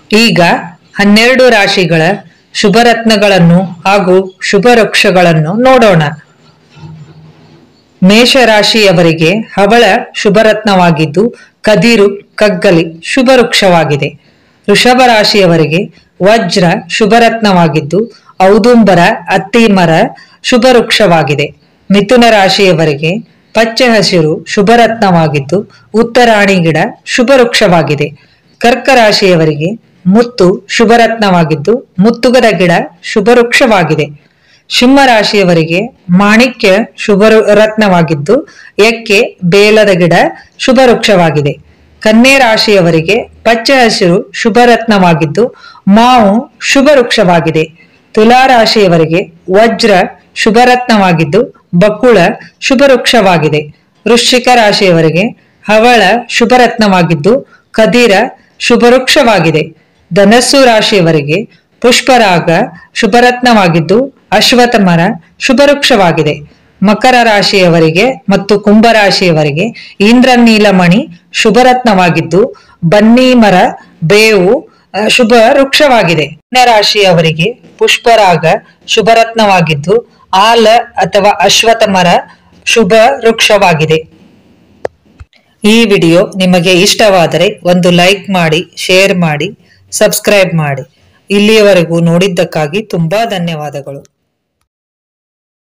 ಈಗ 12 ರಾಶಿಗಳ ಶುಭರತ್ನಗಳನ್ನು ಹಾಗೂ ಶುಭ ವೃಕ್ಷಗಳನ್ನು ನೋಡೋಣ. ಮೇಷರಾಶಿಯವರಿಗೆ ಹವಳ ಶುಭರತ್ನವಾಗಿದ್ದು ಕದಿರು ಕಗ್ಗಲಿ ಶುಭ ವೃಕ್ಷವಾಗಿದೆ. ವೃಷಭ ರಾಶಿಯವರಿಗೆ ವಜ್ರ ಶುಭರತ್ನವಾಗಿದ್ದು ಔದುಂಬರ ಅತ್ತಿ ಮರ ಶುಭ ವೃಕ್ಷವಾಗಿದೆ. ಮಿಥುನ ರಾಶಿಯವರಿಗೆ ಪಚ್ಚೆ ಹಸಿರು ಶುಭರತ್ನವಾಗಿದ್ದು ಉತ್ತರಾಣಿ ಗಿಡ ಶುಭ ವೃಕ್ಷವಾಗಿದೆ. ಕರ್ಕ ರಾಶಿಯವರಿಗೆ ಮುತ್ತು ಶುಭರತ್ನವಾಗಿದ್ದು ಮುತ್ತುಗದ ಗಿಡ ಶುಭ ವೃಕ್ಷವಾಗಿದೆ. ಸಿಂಹ ರಾಶಿಯವರಿಗೆ ಮಾಣಿಕ್ಯ ಶುಭ ರತ್ನವಾಗಿದ್ದು ಎಕ್ಕೆ ಬೇಲದ ಗಿಡ ಶುಭ ವೃಕ್ಷವಾಗಿದೆ. ಕನ್ಯೆ ರಾಶಿಯವರಿಗೆ ಪಚ್ಚೆ ಹಸಿರು ಶುಭರತ್ನವಾಗಿದ್ದು ಮಾವು ಶುಭ ವೃಕ್ಷವಾಗಿದೆ. ತುಲಾ ರಾಶಿಯವರಿಗೆ ವಜ್ರ ಶುಭರತ್ನವಾಗಿದ್ದು ಬಕುಳ ಶುಭ ವೃಕ್ಷವಾಗಿದೆ. ವೃಶ್ಚಿಕ ರಾಶಿಯವರಿಗೆ ಹವಳ ಶುಭರತ್ನವಾಗಿದ್ದು ಕದಿರ ಶುಭ ವೃಕ್ಷವಾಗಿದೆ. ಧನಸ್ಸು ರಾಶಿಯವರಿಗೆ ಪುಷ್ಪರಾಗ ಶುಭರತ್ನವಾಗಿದ್ದು ಅಶ್ವತ್ಥ ಮರ ಶುಭ ವೃಕ್ಷವಾಗಿದೆ. ಮಕರ ರಾಶಿಯವರಿಗೆ ಮತ್ತು ಕುಂಭ ರಾಶಿಯವರಿಗೆ ಇಂದ್ರ ನೀಲಮಣಿ ಶುಭರತ್ನವಾಗಿದ್ದು ಬನ್ನಿ ಮರ ಬೇವು ಶುಭ ವೃಕ್ಷವಾಗಿದೆ. ಮೀನ ರಾಶಿಯವರಿಗೆ ಪುಷ್ಪರಾಗ ಶುಭರತ್ನವಾಗಿದ್ದು ಆಲ ಅಥವಾ ಅಶ್ವತ್ಥ ಮರ ಶುಭ ವೃಕ್ಷವಾಗಿದೆ. ಈ ವಿಡಿಯೋ ನಿಮಗೆ ಇಷ್ಟವಾದರೆ ಒಂದು ಲೈಕ್ ಮಾಡಿ, ಶೇರ್ ಮಾಡಿ, ಸಬ್ಸ್ಕ್ರೈಬ್ ಮಾಡಿ. ಇಲ್ಲಿಯವರೆಗೂ ನೋಡಿದ್ದಕ್ಕಾಗಿ ತುಂಬಾ ಧನ್ಯವಾದಗಳು.